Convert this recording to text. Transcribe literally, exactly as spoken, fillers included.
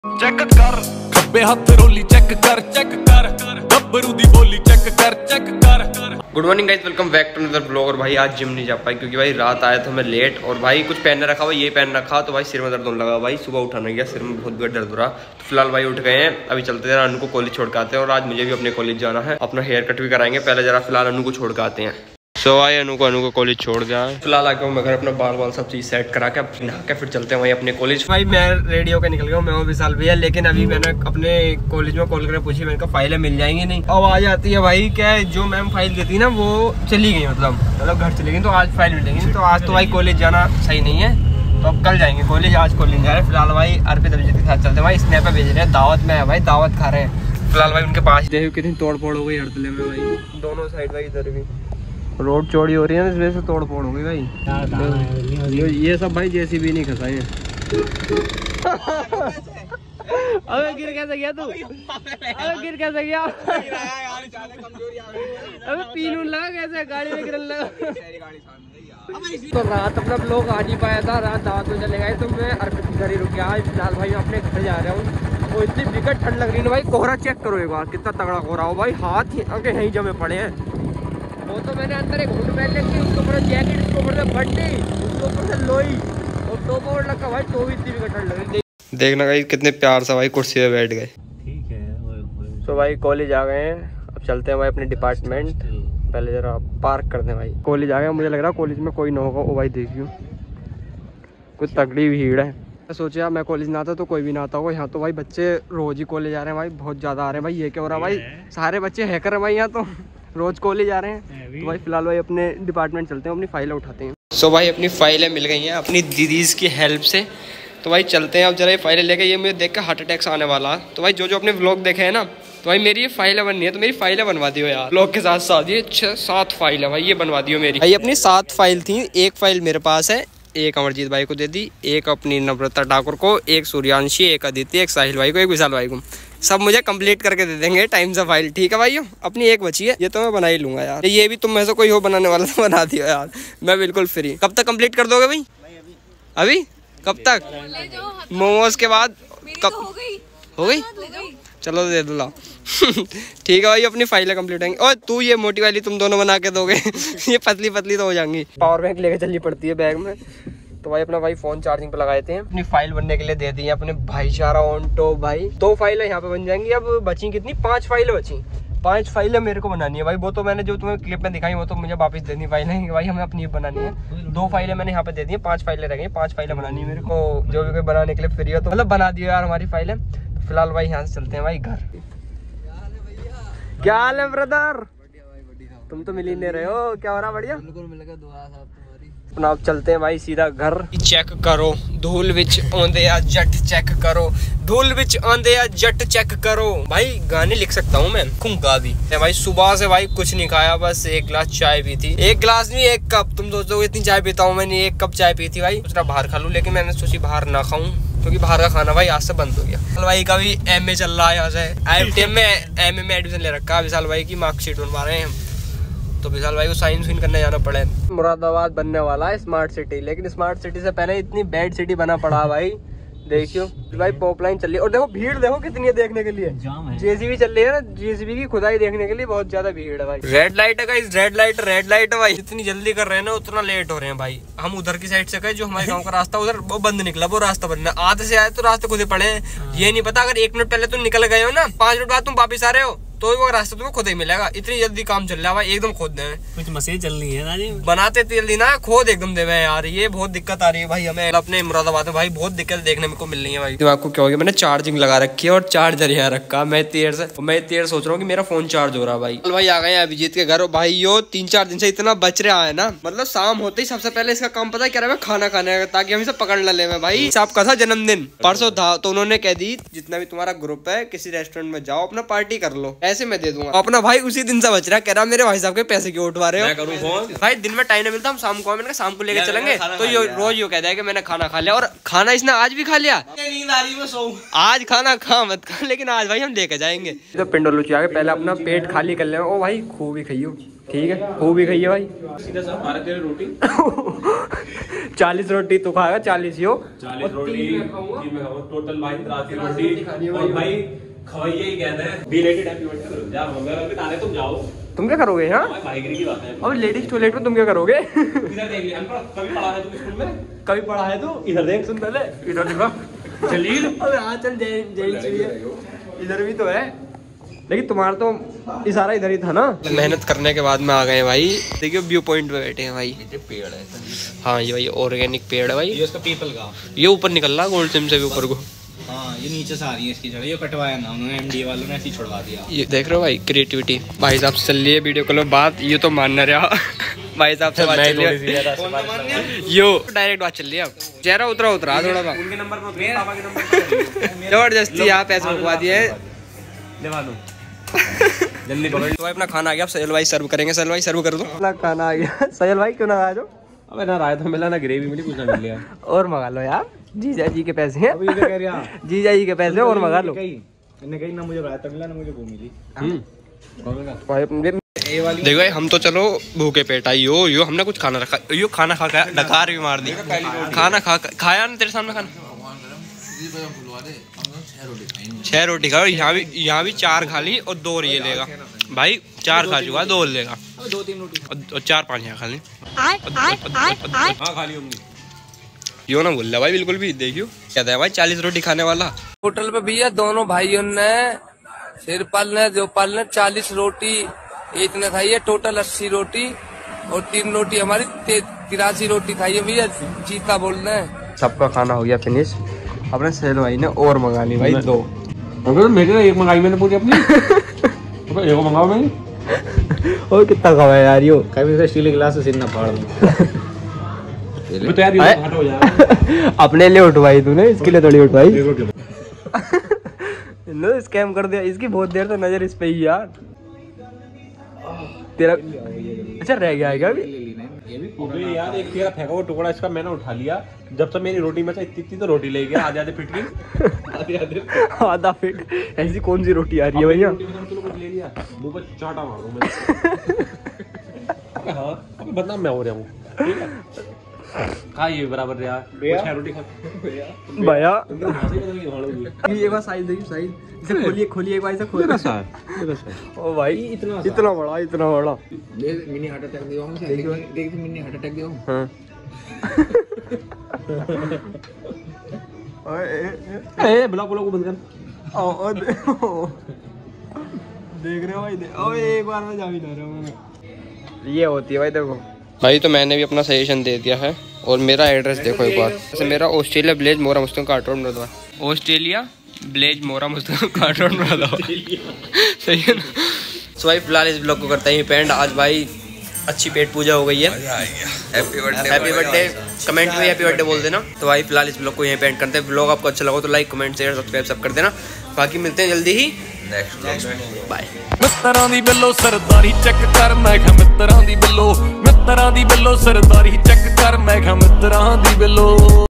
Check कर खब्बे हाथ रोली चेक कर चेक कर गब्बरू दी बोली चेक कर चेक कर। Good morning guys, welcome back to another vlog. और भाई आज जिम नहीं जा पाई क्योंकि भाई रात आया था मैं लेट, और भाई कुछ पहनने रखा हुआ, ये पहन रखा तो भाई सिर में दर्द होने लगा। भाई सुबह उठा नहीं गया, सिर में बहुत बड़ा दर्द हो रहा। तो फिलहाल भाई उठ गए हैं, अभी चलते जरा अनु को कॉलेज छोड़ के आते हैं। और आज मुझे भी अपने कॉलेज जाना है, अपना हेयर कट भी कराएंगे। पहले जरा फिलहाल अनु को छोड़ के आते हैं। सो भाई अनु को अनु को कॉलेज छोड़ दिया है। फिलहाल आके मैं घर अपना बाल बाल सब चीज़ सेट करा के नहा के फिर चलते हैं वहीं अपने कॉलेज। भाई मैं रेडी होकर निकल गया हूँ, मैं वो विशाल भैया, लेकिन अभी मैंने अपने कॉलेज में कॉल करके पूछी, मैंने कहा फाइलें मिल जाएंगी नहीं। अब आ जाती है भाई, क्या जो मैम फाइल देती ना वो चली गई, मतलब मतलब घर चली गई, तो आज फाइल मिलेंगी। तो आज तो भाई कॉलेज जाना सही नहीं है, तो अब कल जाएंगे कॉलेज, आज कॉलेज जा रहे हैं। फिलहाल भाई अर्पित अभिजीत के साथ चलते हैं। भाई स्नैप पे भेज रहे हैं, दावत में है भाई, दावत खा रहे हैं। फिलहाल भाई उनके पास देखो कितनी तोड़ फोड़ हो गई हड़तले में भाई, दोनों साइड भाई, इधर भी रोड चौड़ी हो रही है ना, इस वजह से तोड़ फोड़ हो गई भाई। ये, ये सब भाई जैसी भी नहीं खसाए हैं। अबे गिर कैसे गया तू? अबे गिर कैसे गया? अबे पीनून लगा कैसे, गाड़ी में गिरने लगा। तो रात अपना ब्लॉग आ नहीं पाया था, रात दावत में चले गए, तो मैं अर्पित घर ही रुक गया। फिलहाल भाई मैं अपने घर जा रहा हूँ। वो इतनी विकट ठंड लग रही है भाई, कोहरा चेक करो एक बार, कितना तगड़ा कोहरा हो भाई, हाथ आगे यहीं जमे पड़े हैं। वो तो मैंने अंदर एक हुड पहन रखी, उसके ऊपर जैकेट, उसके ऊपर से बंडी, उसके ऊपर से लोई और टोपा और लगा भाई, तो भी इतनी विकट ठंड लग रही। देखना भाई कितने प्यार से भाई कुर्सी पे बैठ गए। ठीक है तो भाई कॉलेज आ गए हैं, अब चलते हैं भाई अपने डिपार्टमेंट। पहले जरा पार्क करते हैं भाई, कॉलेज आ गए। मुझे लग रहा है कॉलेज में कोई ना होगा। ओ भाई देखियो कुछ तगड़ी भीड़ है। मैं सोचा मैं कॉलेज ना आता तो कोई भी ना आता होगा। यहाँ तो भाई बच्चे रोज ही कॉलेज आ रहे हैं भाई, बहुत ज्यादा आ रहे हैं भाई। ये क्या हो रहा है भाई, सारे बच्चे हैकर है भाई, यहाँ तो रोज कॉलेज आ रहे हैं। तो भाई फिलहाल भाई अपने डिपार्टमेंट चलते हैं, अपनी फाइलें उठाते हैं। सो so भाई अपनी फाइलें मिल गई हैं अपनी दीदीज़ की हेल्प से, तो भाई चलते हैं अब जरा ये फाइलें लेके। ये मुझे देख कर हार्ट अटैक्स आने वाला। तो भाई जो जो अपने व्लॉग देखे हैं ना, तो भाई मेरी ये फाइलें बननी है, तो मेरी फाइलें बनवा दियो यार। व्लॉग के साथ साथ ये छः सात फाइल है भाई, ये बनवा दियो मेरी। भाई अपनी सात फाइल थी, एक फाइल मेरे पास है, एक अमरजीत भाई को दे दी, एक अपनी नम्रता ठाकुर को, एक सूर्यांशी, एक अदिति, एक साहिल भाई को, एक विशाल भाई को। सब मुझे कंप्लीट करके दे देंगे टाइम से फाइल, ठीक है भाइयों। अपनी एक बची है, ये तो मैं बना ही लूंगा यार। ये भी तुम में से कोई हो बनाने वाला तो बना दियो यार, मैं बिल्कुल फ्री। कब तक कंप्लीट कर दोगे भाई? अभी कब तक? मोमोज के बाद कब हो गई? चलो दे दो लाओ। ठीक है भाई, अपनी फाइलें कंप्लीट होंगी। और तू ये मोटी वाली तुम दोनों बना के दोगे। ये पतली पतली तो हो जाएंगी। पावर बैंक लेके चलनी पड़ती है बैग में। तो भाई अपना भाई फोन चार्जिंग पे लगाए थे, अपनी फाइल बनने के लिए दे दी है अपने भाईचारा ऑनटो भाई। दो फाइलें यहाँ पे बन जाएंगी। अब बची कितनी? पांच फाइलें बची। पांच फाइलें मेरे को बनानी है भाई। वो तो मैंने जो तुम्हें क्लिप में दिखाई वो तो मुझे वापस देनी फाइलें भाई, हमें अपनी बनानी है। दो फाइलें मैंने यहाँ पे दे दी है, पांच फाइलें रह गई। पांच फाइलें बनानी है मेरे को, जो भी कोई बनाने के लिए फ्री हो तो मतलब बना दियो यार हमारी फाइलें। तो फिलहाल भाई यहाँ से चलते हैं भाई घर। क्या हाल है ब्रदर? तुम तो मिल ही नहीं रहे हो, क्या हो रहा? बढ़िया अपना। अब चलते हैं भाई सीधा घर। चेक करो धूल विच आंदे आ जट, चेक करो धूल विच आंदे आ जट, चेक करो। भाई गाने लिख सकता हूँ मैं, खूंगा भी भाई। सुबह से भाई कुछ नहीं खाया, बस एक गिलास चाय पी थी। एक गिलास नहीं, एक कप। तुम सोचोगे इतनी चाय पीता हूँ मैंने, एक कप चाय पी थी भाई। सोच रहा बाहर खा लूँ, लेकिन मैंने सोची बाहर ना खाऊं क्योंकि बाहर का खाना भाई आज से बंद हो गया। विशाल भाई का भी एम ए चल रहा है, यहाँ से आई टी एम में एम ए में एडमिशन ले रखा है। विशाल भाई की मार्कशीट बनवा रहे हैं, तो विशाल भाई को साइंस विन करने जाना पड़े। मुरादाबाद बनने वाला है स्मार्ट सिटी, लेकिन स्मार्ट सिटी से पहले इतनी बैड सिटी बना पड़ा भाई। देखियो भाई पॉपलाइन चल रही है, और देखो भीड़ देखो कितनी है देखने के लिए। जेसीबी चल रही है ना, जेसीबी की खुदाई देखने के लिए बहुत ज्यादा भीड़ है भाई। रेड लाइट है guys, red light red light है भाई। जितनी जल्दी कर रहे हैं ना उतना लेट हो रहे हैं भाई। हम उधर की साइड से गए, जो हमारे गाँव का रास्ता उधर वो बंद निकला, वो रास्ता बंद है। आधे से आए तो रास्ते खुद पड़े हैं। ये नहीं पता अगर एक मिनट पहले तुम निकल गए हो ना, पांच मिनट बाद तुम वापिस आ रहे हो, तो वो रास्ता तुम्हें खुद ही मिलेगा। इतनी जल्दी काम चल रहा है भाई, एकदम खोद दे। कुछ मशीन चल रही है ना जी, बनाते जल्दी ना, खोद एकदम देवे यार। ये बहुत दिक्कत आ रही है भाई हमें अपने मुरादाबाद में भाई, बहुत दिक्कत देखने में को मिल रही है भाई। दिमाग को क्या हो गया, मैंने चार्जिंग लगा रखी है और चार्जर यहाँ रखा। मैं देर से मैं देर सोच रहा हूँ कि मेरा फोन चार्ज हो रहा है भाई। कल भाई आ गए हैं अभिजीत के घर। भाई यो तीन चार दिन से इतना बच रहा है ना, मतलब शाम होते ही सबसे पहले इसका काम पता है क्या रहा है? खाना खाने का, ताकि हम इसे पकड़ न ले भाई। आपका था जन्मदिन परसों था, तो उन्होंने कह दी जितना भी तुम्हारा ग्रुप है किसी रेस्टोरेंट में जाओ अपना पार्टी कर लो। पैसे मैं दे दूंगा। अपना भाई उसी दिन से बच रहा, कह रहा मेरे भाई साहब के पैसे क्यों उठवा रहे हो। मैं करूं फोन? भाई दिन में टाइम नहीं मिलता, हम शाम को मैंने शाम को लेके चलेंगे। तो ये रोज यो कहता है कि मैंने खाना खा लिया, और खाना इसने आज भी खा लिया। नींद आ रही है, मैं सोऊं। आज खाना खा मत खा, लेकिन आज भाई हम लेके जाएंगे। तो पिंडोलूची आगे पहले अपना पेट खाली कर ले। ओ भाई खूब ही खाइयो, ठीक है खूब ही खाइए भाई। सीधा सा बारह तेरह रोटी चालीस रोटी तो खाएगा, चालीस यो चालीस रोटी टोटल भाई तिरासी रोटी। और भाई खवाइए ही कहते हैं बिलेटेड हैप्पी बर्थडे जा मगर अभी तारे तुम जाओ। तुम क्या करोगे? हाँ भाई की बात है। अब लेडीज टॉयलेट में तुम क्या करोगे? इधर देख लिया कभी पढ़ा है तुम स्कूल में? कभी पढ़ा है तू? इधर देख सुन पहले इधर देखा जलील। अबे हाँ चल जेंट्स भी है, इधर भी तो है, लेकिन तुम्हारा तो इशारा इधर ही था ना। मेहनत करने के बाद में आ गए भाई। देखियो व्यू पॉइंट पे बैठे हैं भाई। ये पेड़ है। हाँ ये भाई ऑर्गेनिक पेड़ है भाई। ये उसका पीपल का ये ऊपर निकल रहा गोल्ड सिम से भी ऊपर को। हाँ ये नीचे से आ रही है इसकी जड़। ये कटवाया ना उन्होंने, एमडी वालों ने ऐसे ही छुड़वा दिया। ये देख रहे हो भाई क्रिएटिविटी। भाई साहब से चल रही है वीडियो कॉल बात, ये तो मान न रहा। भाई साहब से बात चल रही है, यो डायरेक्ट बात चल रही है। अब चेहरा उतरा उतरा थोड़ा सा। उनके नंबर पर पापा के नंबर जबरदस्ती यहाँ पैसे रुकवा दिए। जल्दी पकड़। तो अपना खाना आ गया, अब सैल भाई सर्व करेंगे। सैल भाई सर्व कर दो। अपना खाना आ गया। सैल भाई क्यों ना आया जो? अबे ना रायता मिला ना ग्रेवी मिली, कुछ ना मिल लिया। और मंगा लो यार, जीजा जी के पैसे हैं। अभी ये कह रहा जीजा जी के पैसे और मंगा लो। इन्हें कहीं ना मुझे रायता मिला ना मुझे वो मिली। देखो भाई हम तो चलो भूखे पेट आई। यो यो हमने कुछ खाना रखा, यो खाना खा के डकार भी मार दी। खाना खा खाया ना तेरे सामने खाना। छह रोटी खा, यहाँ भी यहाँ भी चार खा ली और दो ये लेगा भाई। चार खा चुका, दो लेगा, दो तीन रोटी और चार पाँच यहाँ खा ली। हाँ खा ली होंगी। यो ना बोल रहा भाई बिल्कुल भी। देखियो क्या था भाई, चालीस रोटी खाने वाला। होटल पे भैया दोनों भाइयों ने, सिरपाल ने देवपाल ने चालीस रोटी इतने खाई है। टोटल अस्सी रोटी और तीन रोटी हमारी तिरासी रोटी खाई है भैया। जीता बोल रहे हैं। सबका खाना हो गया फिनिश। अपने सैल भाई ने और मंगा ली भाई दो। मेरे एक मंगाई मैंने पूरी अपनी। एक मंगाओ मैंने। और कितना खावा यार यो? कभी स्टील के गिलास से सिर ना फाड़ दूं। तो यार ये घाटा हो जाएगा। अपने लिए उठवाई तूने, इसके लिए थोड़ी उठवाई। नो स्कैम कर दिया। इसकी बहुत देर तो नजर इस पे ही यार। तेरा अच्छा रह गया है क्या अभी? ये भी पूरे यार एक तेरा फेंका हुआ टुकड़ा इसका मैंने उठा लिया। जब से मेरी रोटी में से इतनी इतनी तो रोटी ले गया। आधे आधे फिट की आधे आधे आधा फिट। ऐसी कौन सी रोटी आ रही है भैया? ले लिया मुंह पर चाटा मारूं मैं। हाँ अभी बदनाम मैं हो रहा हूँ। खा ये बराबर यार। छह रोटी खा भैया। ये बार साइज देखिए, साइज इसे खोलिए खोलिए एक बार इसे खोलिए। ओ भाई इतना इतना बड़ा इतना बड़ा। मिनी हार्ट अटैक दियो हम देख देख मिनी हार्ट अटैक दियो। हां ओए ए ब्लॉक ब्लॉक को बंद कर। ओ ओ देख रहे हो भाई? ओए एक बार में जा भी ना रहा हूं। ये होती है भाई। देखो भाई तो मैंने भी अपना सजेशन दे दिया है और मेरा एड्रेस देखो एक बार। जैसे मेरा ऑस्ट्रेलिया ब्लेज मोरा मुस्तफा कार्टून बना। ऑस्ट्रेलिया ब्लेज मोरा मुस्तफा कार्टून बना। सही है ना? सो भाई फिलहाल इस ब्लॉग को करता ही पेंड। आज भाई अच्छी पेट पूजा हो गई है। Happy birthday happy birthday comment में हैप्पी बर्थडे बोल देना। तो भाई फिलहाल इस ब्लॉग को यहीं पेंड करते हैं। ब्लॉग आपको अच्छा लगा तो लाइक कमेंट शेयर सब्सक्राइब सब कर देना। बाकी मिलते हैं जल्दी ही नेक्स्ट ब्लॉग में। बाय। मित्तरां दी बिल्लो सरदारी चेक कर, मैं कहा मित्तरां दी बिल्लो मित्तरां दी बिल्लो सरदारी चेक कर, मैं कहा मित्तरां दी बिल्लो।